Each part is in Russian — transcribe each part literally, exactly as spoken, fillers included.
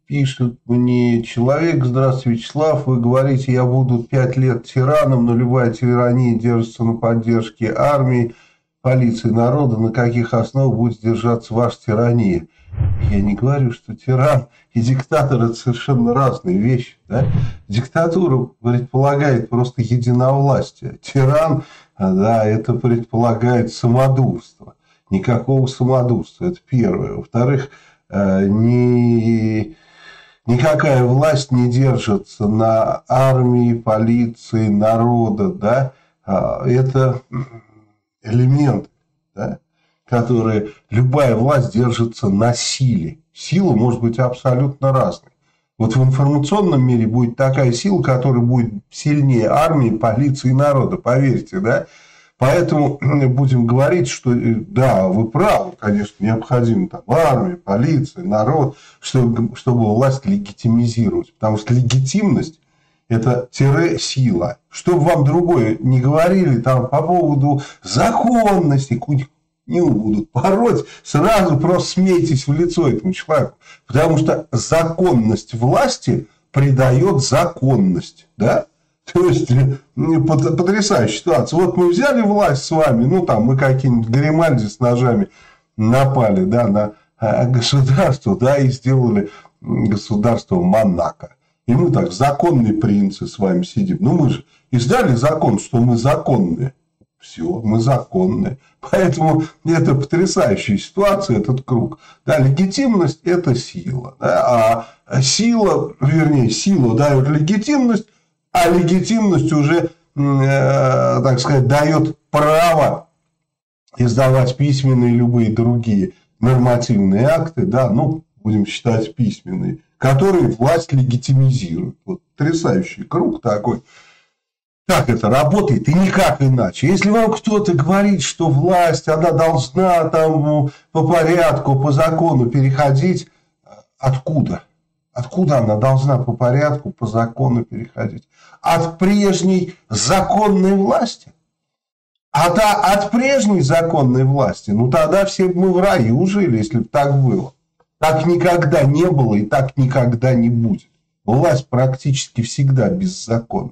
пишет мне человек: здравствуйте, Вячеслав, вы говорите, я буду пять лет тираном, но любая тирания держится на поддержке армии, полиции, народа. На каких основах будет держаться ваша тирания? Я не говорю, что тиран и диктатор – это совершенно разные вещи. Да? Диктатура предполагает просто единовластие. Тиран, да, это предполагает самодурство. Никакого самодурства, это первое. Во-вторых, ни, никакая власть не держится на армии, полиции, народа. Да? Это элемент, да? Которые любая власть держится на силе. Сила может быть абсолютно разной. Вот в информационном мире будет такая сила, которая будет сильнее армии, полиции и народа, поверьте, да? Поэтому будем говорить, что да, вы правы, конечно, необходимо там армия, полиция, народ, чтобы, чтобы власть легитимизировать. Потому что легитимность – это тире сила. Что бы вам другое не говорили там по поводу законности, не будут пороть, сразу просто смейтесь в лицо этому человеку. Потому что законность власти придает законность. Да? То есть, потрясающая ситуация. Вот мы взяли власть с вами, ну там мы какие-нибудь Гримальди с ножами напали, да, на государство, да, и сделали государство Монако. И мы так, законные принцы с вами сидим. Ну мы же издали закон, что мы законные. Все, мы законные. Поэтому это потрясающая ситуация, этот круг. Да, легитимность – это сила. Да, а сила, вернее, сила дает легитимность, а легитимность уже, э, так сказать, дает право издавать письменные и любые другие нормативные акты, да, ну, будем считать письменные, которые власть легитимизирует. Вот потрясающий круг такой. Как это работает и никак иначе. Если вам кто-то говорит, что власть, она должна там по порядку, по закону переходить, откуда? Откуда она должна по порядку, по закону переходить? От прежней законной власти? А да, от прежней законной власти, ну тогда все бы мы в раю жили, если бы так было. Так никогда не было и так никогда не будет. Власть практически всегда беззаконна.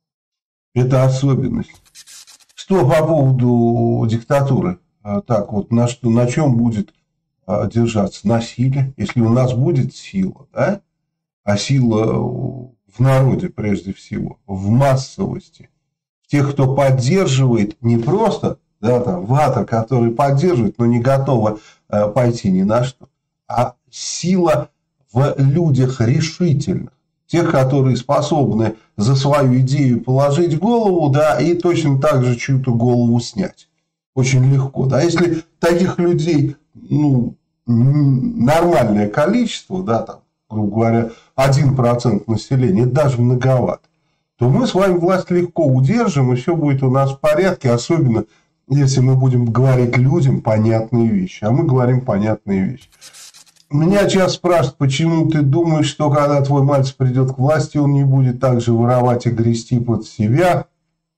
Это особенность. Что по поводу диктатуры? Так вот, на, что, на чем будет держаться? На силе. Если у нас будет сила, да? А сила в народе прежде всего, в массовости. Тех, кто поддерживает не просто, да, там, вата, который поддерживает, но не готова пойти ни на что, а сила в людях решительных. Тех, которые способны за свою идею положить голову, да, и точно так же чью-то голову снять. Очень легко. Да. Если таких людей, ну, нормальное количество, да, там, грубо говоря, один процент населения, это даже многовато, то мы с вами власть легко удержим, и все будет у нас в порядке, особенно если мы будем говорить людям понятные вещи. А мы говорим понятные вещи. Меня часто спрашивают, почему ты думаешь, что когда твой мальчик придет к власти, он не будет так же воровать и грести под себя,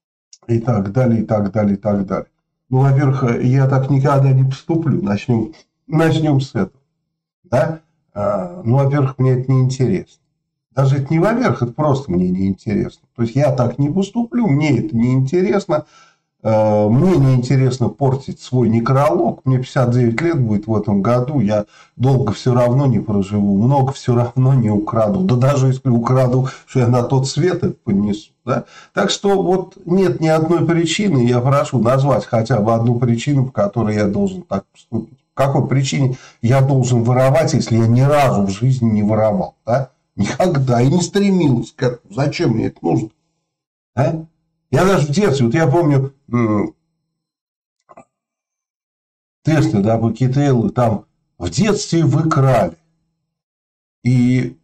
и так далее, и так далее, и так далее. Ну, во-первых, я так никогда не поступлю. Начнем, начнем с этого. Да? А, ну, во-первых, мне это не интересно. Даже это не во-первых, это просто мне не интересно. То есть, я так не поступлю, мне это не интересно. Мне не интересно портить свой некролог. Мне пятьдесят девять лет будет в этом году. Я долго все равно не проживу. Много все равно не украду. Да даже если украду, что я на тот свет это понесу. Да? Так что вот нет ни одной причины. Я прошу назвать хотя бы одну причину, по которой я должен так поступить. По какой причине я должен воровать, если я ни разу в жизни не воровал? Да? Никогда. И не стремился к этому. Зачем мне это нужно? Да? Я даже в детстве, вот я помню, тесты, да, по Китейлу, там в детстве вы крали. И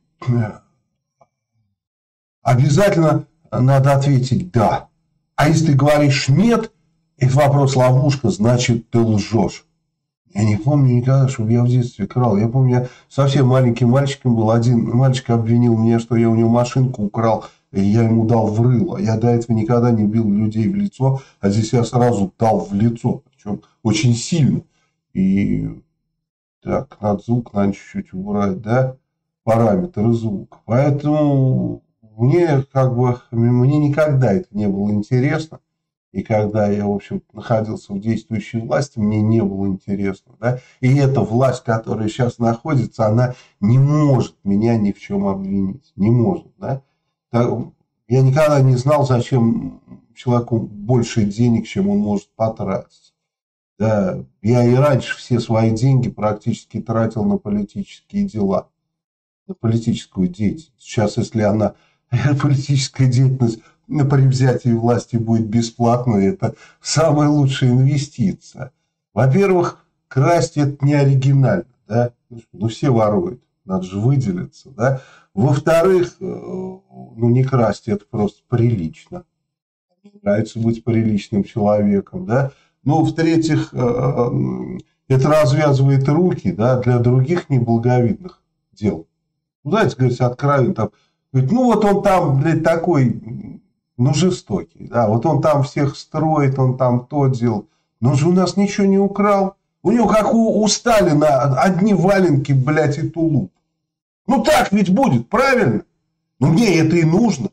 обязательно надо ответить «да». А если ты говоришь «нет», это вопрос ловушка, значит, ты лжешь. Я не помню никогда, чтобы я в детстве крал. Я помню, я совсем маленьким мальчиком был. Один мальчик обвинил меня, что я у него машинку украл. И я ему дал в рыло. Я до этого никогда не бил людей в лицо, а здесь я сразу дал в лицо. Причем очень сильно. И так, надо звук, надо чуть-чуть убрать, да? параметры звука. Поэтому мне как бы, мне никогда это не было интересно. И когда я, в общем, находился в действующей власти, мне не было интересно. Да? И эта власть, которая сейчас находится, она не может меня ни в чем обвинить. Не может. Да? Я никогда не знал, зачем человеку больше денег, чем он может потратить. Да? Я и раньше все свои деньги практически тратил на политические дела, на политическую деятельность. Сейчас, если она, политическая деятельность при взятии власти будет бесплатной, это самая лучшая инвестиция. Во-первых, красть это не оригинально, да? Ну, все воруют, надо же выделиться, да? Во-вторых, ну, не красть это просто прилично. Мне нравится быть приличным человеком, да? Ну, в-третьих, это развязывает руки, да, для других неблаговидных дел. Ну, знаете, говорить откровенно, там, говорит, ну, вот он там, блядь, такой, ну, жестокий, да, вот он там всех строит, он там то делал, но он же у нас ничего не украл. У него, как у, у Сталина, одни валенки, блядь, и тулуп. Ну, так ведь будет, правильно? Ну, мне это и нужно.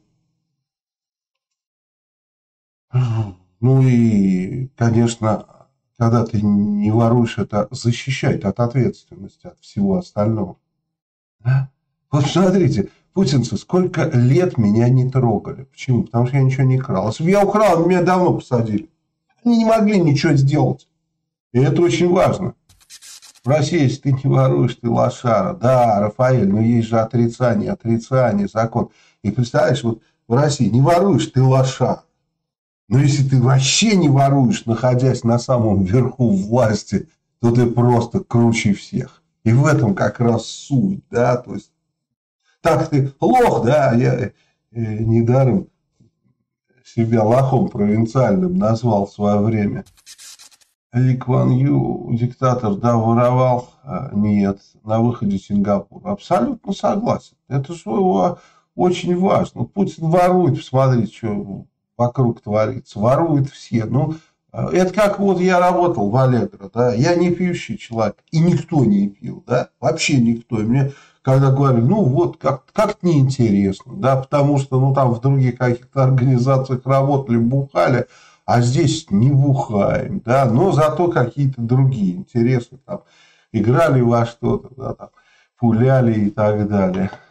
Ну, и, конечно, когда ты не воруешь, это защищает от ответственности, от всего остального. Да? Вот смотрите, путинцы сколько лет меня не трогали. Почему? Потому что я ничего не крал. Если бы я украл, меня давно посадили. Они не могли ничего сделать. И это очень важно. В России, если ты не воруешь, ты лошара. Да, Рафаэль, но есть же отрицание, отрицание, закон. И представляешь, вот в России не воруешь, ты лошара. Но если ты вообще не воруешь, находясь на самом верху власти, то ты просто круче всех. И в этом как раз суть, да, то есть так ты лох, да, я э, недаром себя лохом провинциальным назвал в свое время. Ли Куан Ю, диктатор, да, воровал? Нет. На выходе Сингапура. Абсолютно согласен. Это же очень важно. Путин ворует, посмотрите, что вокруг творится. Воруют все. Ну, это как вот я работал в Аллегро, да, я не пьющий человек, и никто не пил, да, вообще никто. И мне когда говорили, ну вот, как, как-то неинтересно, да, потому что, ну, там в других каких-то организациях работали, бухали, а здесь не бухаем, да, но зато какие-то другие интересы, там, играли во что-то, да, там, пуляли и так далее.